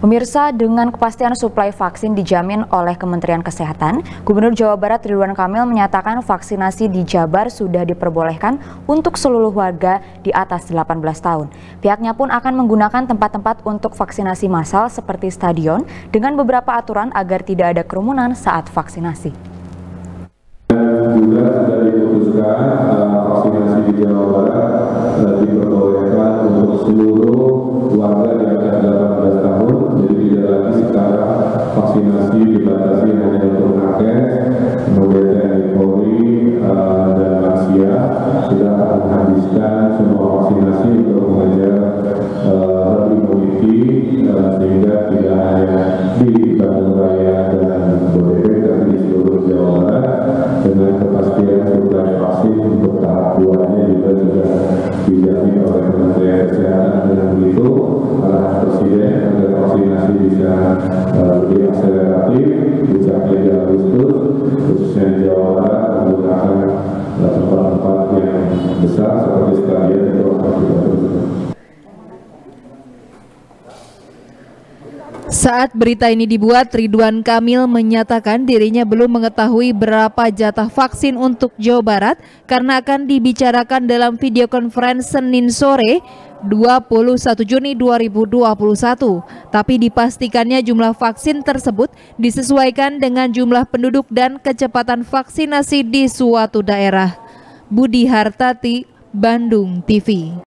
Pemirsa, dengan kepastian suplai vaksin dijamin oleh Kementerian Kesehatan, Gubernur Jawa Barat Ridwan Kamil menyatakan vaksinasi di Jabar sudah diperbolehkan untuk seluruh warga di atas 18 tahun. Pihaknya pun akan menggunakan tempat-tempat untuk vaksinasi massal seperti stadion dengan beberapa aturan agar tidak ada kerumunan saat vaksinasi. Juga sudah diputuskan vaksinasi di Jawa Barat diperbolehkan untuk seluruh warga di atas 18 tahun. Jadi tidak lagi sekarang vaksinasi dibatasi hanya untuk nakes, kemudian TNI Polri dan lansia. Sudah menghabiskan semua vaksinasi untuk mengejar herd immunity sehingga tidak hanya di Bandung Raya dan Bodebek tapi di seluruh Jawa Barat. Dengan kepastian suplai vaksin untuk tahap 2-nya juga sudah dijamin oleh Kementerian Kesehatan. Dengan begitu, arahan Presiden agar vaksinasi bisa lebih akseleratif, puncaknya di Agustus, khususnya di Jawa Barat menggunakan tempat-tempat yang besar seperti stadion itu akan kita teruskan. Saat berita ini dibuat, Ridwan Kamil menyatakan dirinya belum mengetahui berapa jatah vaksin untuk Jawa Barat karena akan dibicarakan dalam video conference Senin sore 21 Juni 2021. Tapi dipastikannya jumlah vaksin tersebut disesuaikan dengan jumlah penduduk dan kecepatan vaksinasi di suatu daerah. Budi Hartati, Bandung TV.